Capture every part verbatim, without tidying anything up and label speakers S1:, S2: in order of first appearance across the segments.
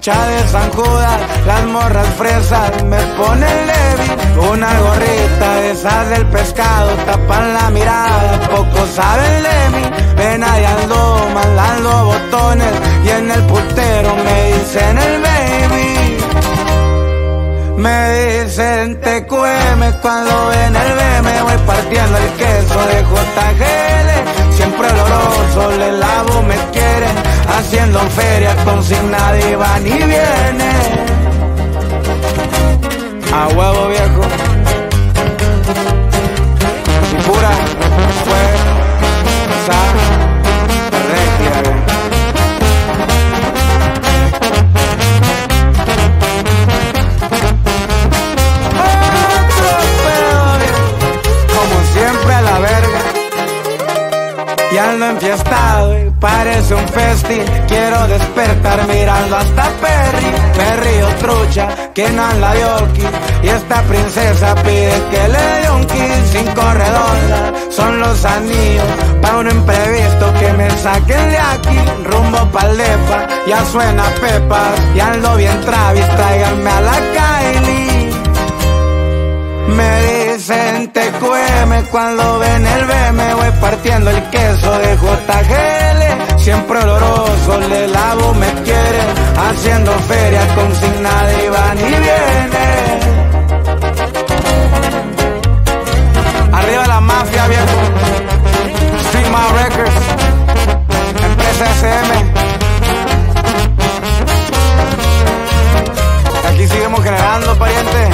S1: cacha de San Judas, las morras fresas me ponen Levi. Una gorrita de esas del pescado, tapan la mirada, pocos saben de mí. Ven ahí ando mandando botones y en el putero me dicen el baby. Me dicen T Q M cuando ven el B M, voy partiendo el queso de J G L. Siempre oloroso, le lavo, me quieren, haciendo feria consigna y van y viene. A huevo viejo. Y pura fue esa regia. Siempre a la verga. Y ando enfiestado y parece un festi. Quiero despertar mirando hasta Perry. Perry o trucha, que no anda yolki. Y esta princesa pide que le dé un kiss. Cinco redondas son los anillos pa' un imprevisto que me saquen de aquí. Rumbo pa'l depa, ya suena Pepas. Y ando bien Travis, tráiganme a la Kylie. Me dicen T Q M cuando ven el B M, voy partiendo el queso de J G L. Siempre oloroso, le lavo, me quieren, haciendo feria consigna de van y viene. Arriba la mafia, viejo. Street My Records, empresa S M. Aquí seguimos generando, pariente.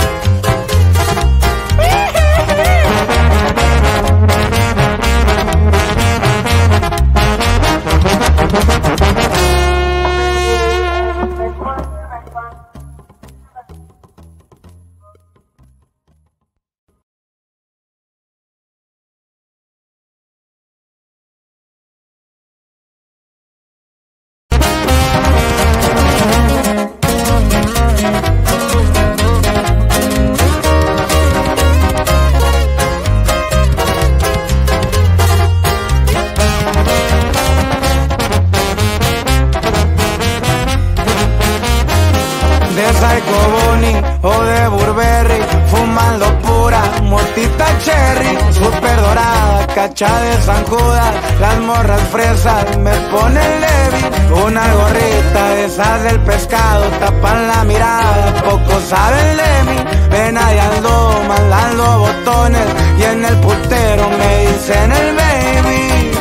S1: O de Burberry, fumando pura motita cherry. Super dorada, cacha de San Judas, las morras fresas me ponen Levi. Una gorrita de esas del pescado, tapan la mirada, pocos saben de mí. Ven ahí ando mandando botones y en el putero me dicen el baby.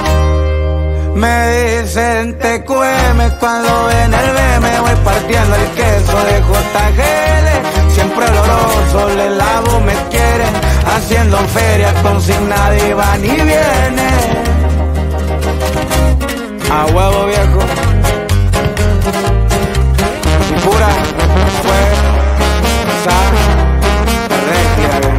S1: Me dicen T Q M cuando ven el B M, voy partiendo el queso de J G L. Siempre oloroso, le lavo, me quieren, haciendo feria consigna y van y viene. A huevo viejo. Y pura fue esa regia.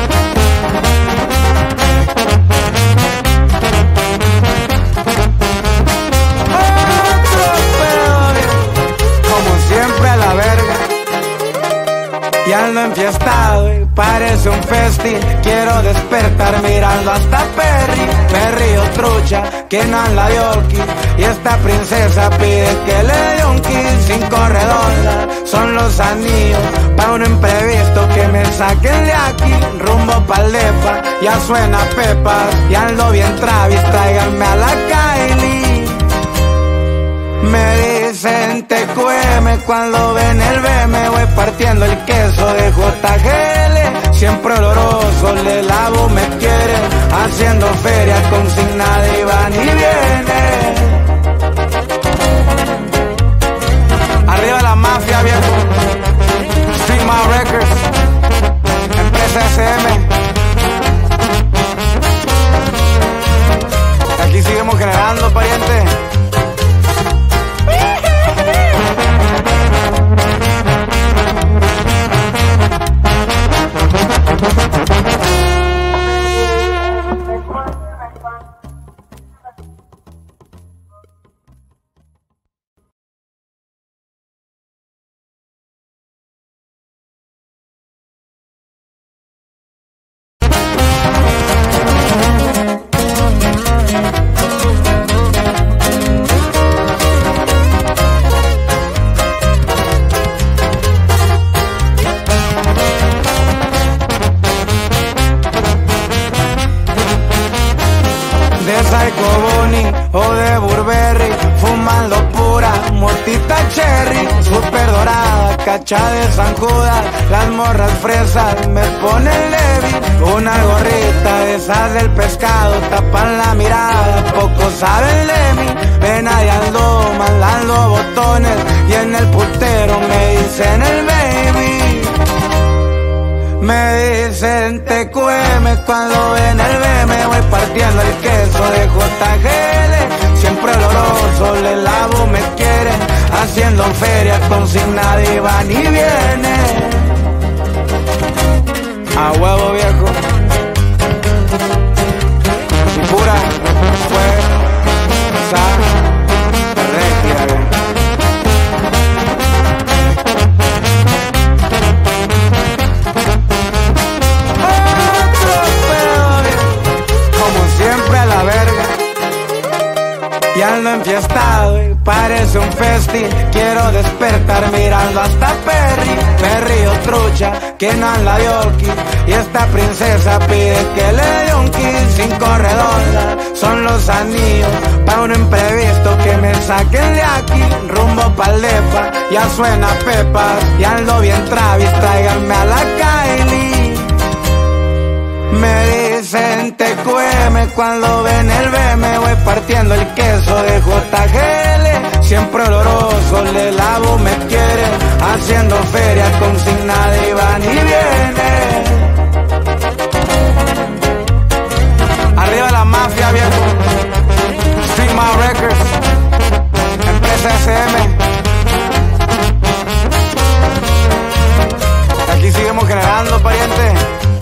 S1: Siempre a la verga. Y ando enfiestado y parece un festi. Quiero despertar mirando hasta Perry. Perry o trucha, que no anda yolki. Y esta princesa pide que le dé un kiss. Cinco redondas son los anillos pa' un imprevisto que me saquen de aquí. Rumbo pa'l depa, ya suena Pepas. Y ando bien Travis, tráiganme a la Kylie. Me dicen T Q M cuando ven el B M, voy partiendo el queso de J G L. Siempre oloroso, le lavo, me quieren, haciendo feria consigna de van y viene. Arriba la mafia, viejo. Street My Records, empresa S M. Aquí seguimos generando, pariente. cacha de San Judas, las morras fresas me ponen Levi, una gorrita de esas del pescado, tapan la mirada, pocos saben de mí, ven ahí ando mandando botones, y en el putero me dicen el baby, me dicen T Q M cuando ven el B M, voy partiendo el queso de J G L, siempre oloroso, le lavo, me quieren, haciendo feria consigna y van y viene. A huevo viejo, y pura fuerza regia. Como siempre a la verga, y ando enfiestado y parece un festi, quiero despertar mirando hasta Perry, Perry o trucha, que no anda de oki, y esta princesa pide que le dé un kiss, cinco redondas, son los anillos, pa' un imprevisto que me saquen de aquí, rumbo pa'l depa, ya suena Pepas, y ando bien Travis, tráiganme a la Kylie. Me dicen T Q M cuando ven el B M, voy partiendo el queso de J G L, siempre oloroso, le lavo, me quieren, haciendo feria consigna y van y viene. Arriba la mafia, viejo. Street My Records, empresa S M. Aquí seguimos generando, pariente.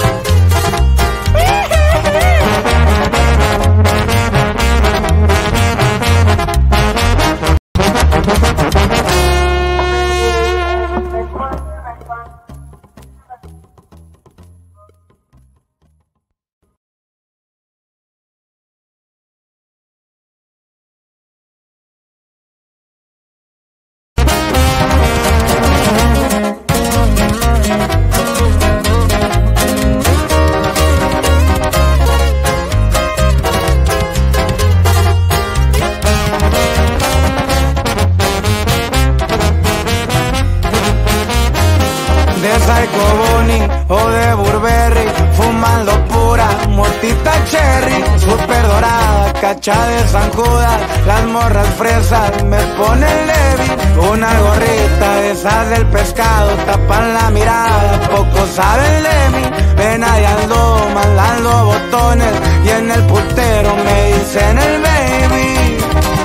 S1: O de Burberry, fumando pura mortita cherry, super dorada, cacha de San Judas, las morras fresas me ponen Levi, una gorrita de esas del pescado, tapan la mirada, pocos saben de mí, ven ahí ando mandando botones, y en el putero me dicen el baby,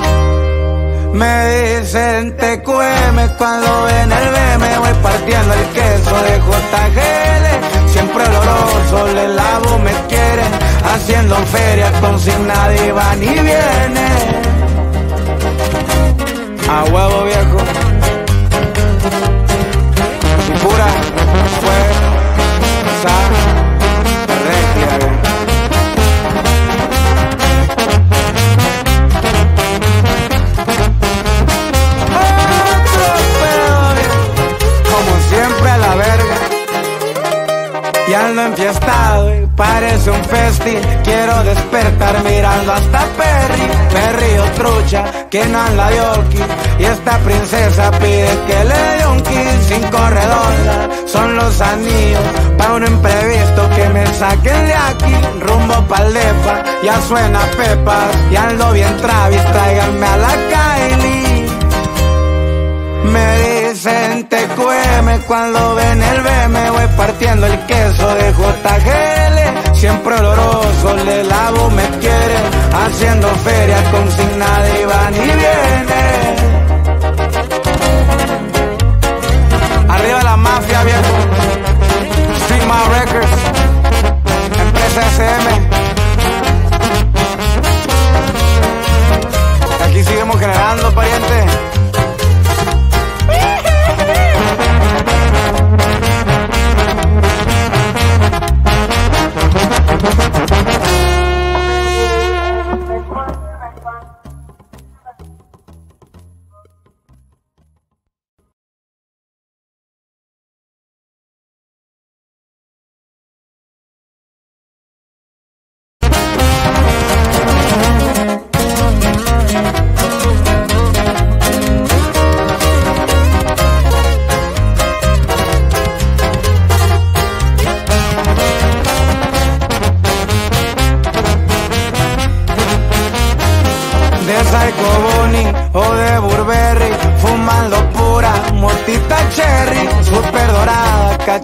S1: me dicen T Q M cuando ven el B M, voy partiendo el queso de J G L, siempre oloroso, le lavo, me quieren, haciendo feria consigna y van y viene. A huevo viejo, y pura fuerza regia. Siempre a la verga, y ando enfiestado y parece un festi, quiero despertar mirando hasta Perry, Perry o trucha, que no anda de oki, y esta princesa pide que le dé un kiss, cinco redondas, son los anillos, pa' un imprevisto que me saquen de aquí, rumbo pa'l depa, ya suena Pepas, y ando bien Travis, tráiganme a la Kylie. Me dicen T Q M cuando ven el B M, voy partiendo el queso de J G L, siempre oloroso, le lavo, me quieren, haciendo feria consigna y van y viene. Arriba la mafia, viejo. Street My Records, empresa S M. Aquí seguimos generando, pariente.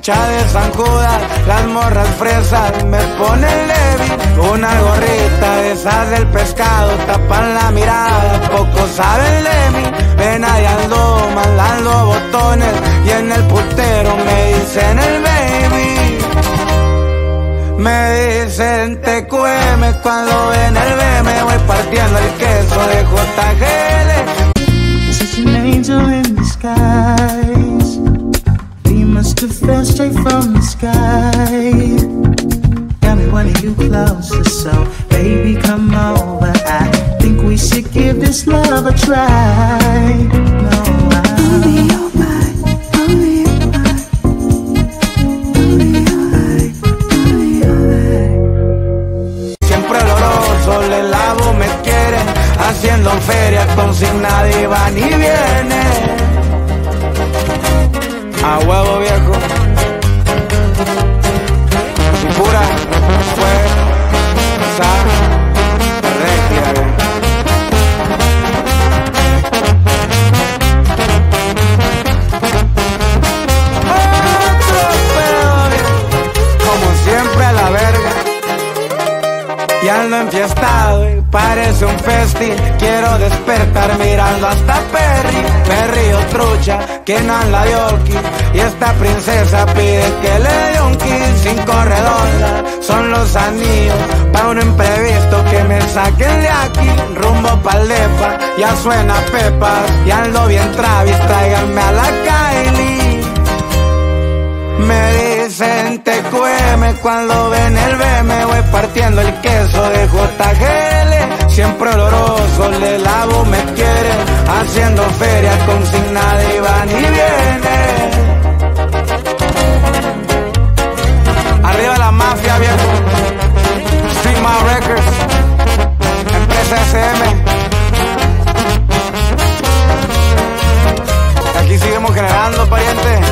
S1: cacha de San Judas, las morras fresas me ponen Levi, una gorrita de esas del pescado, tapan la mirada, pocos saben de mí, ven ahí ando mandando botones, y en el putero me dicen el baby, me dicen T Q M cuando ven el B me voy partiendo el queso de J G L.
S2: Such an angel in disguise, we must have fell straight from the sky. Got me wanting you closer, so baby come over. I think we should give this love a try. No, I only all mine, only all mine, only all right, only all right.
S1: Siempre oloroso, le lavo, me quieren, haciendo feria con sin nadie va ni viene. A huevo viejo, y pura fue esa regia. Otro pedo, como siempre a la verga. Y ando enfiestado y parece un festín. Quiero despertar mirando hasta Perry, Perry o trucha, que no anda de Oki. Y esta princesa pide que le dé un kiss. Cinco redondas son los anillos pa' un imprevisto que me saquen de aquí. Rumbo pa'l depa, ya suena Pepas. Y ando bien Travis, tráiganme a la Kylie. Me dicen T Q M cuando ven el B me voy partiendo el queso de J G L. Siempre oloroso, le lavo, me quiere, haciendo feria con sin nadie va ni viene. Arriba la mafia, viejo. Stigma Records, Empresa S M. Aquí seguimos generando, pariente.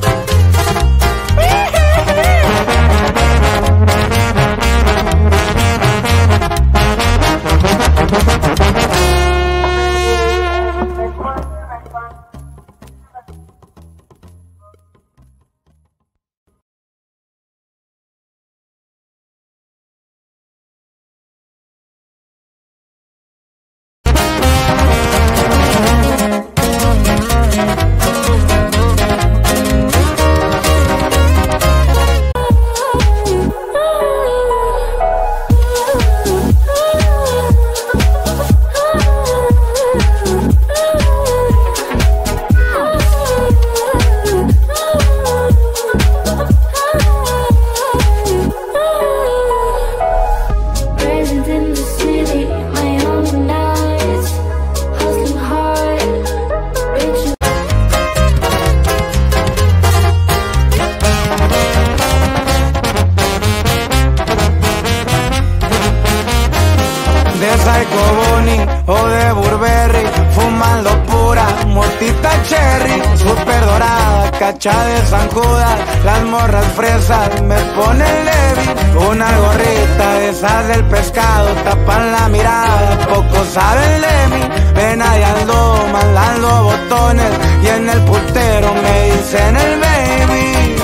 S1: O de Burberry, fumando pura motita cherry, super dorada, cacha de San Judas, las morras fresas me ponen Levi, una gorrita de esas del pescado, tapan la mirada, pocos saben de mí, ven ahí ando mandando botones, y en el putero me dicen el baby,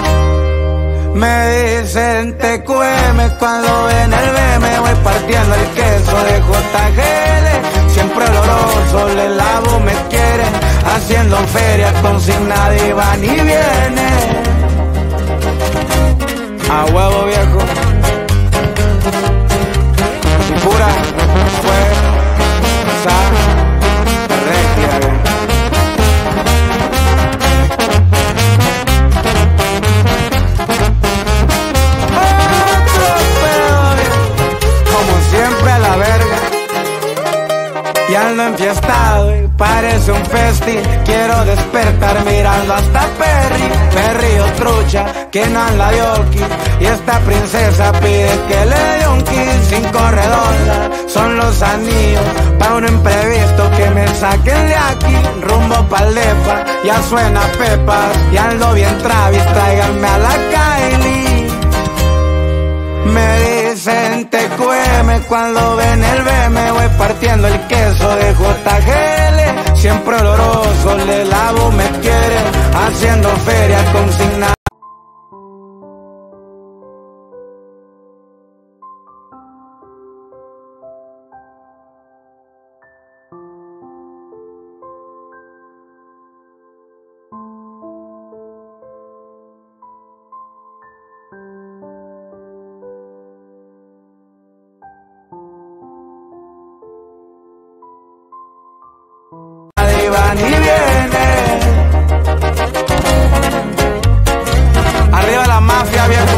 S1: me dicen T Q M cuando ven el B me voy partiendo el queso de J G L. Siempre oloroso, le lavo, me quieren, haciendo feria con sin nadie va ni viene. A huevo viejo, y pura fue esa regia. Y ando enfiestado y parece un festín. Quiero despertar mirando hasta Perry, Perry o trucha, que no anda de Oki. Y esta princesa pide que le dé un kiss. Cinco redondas son los anillos pa' un imprevisto que me saquen de aquí. Rumbo pa'l depa, ya suena Pepas. Y ando bien Travis, tráiganme a la Kylie. Me dicen T Q M cuando ven el B me voy partiendo el queso de J G L. Siempre oloroso, le lavo, me quieren, haciendo feria con sin nada. ella bien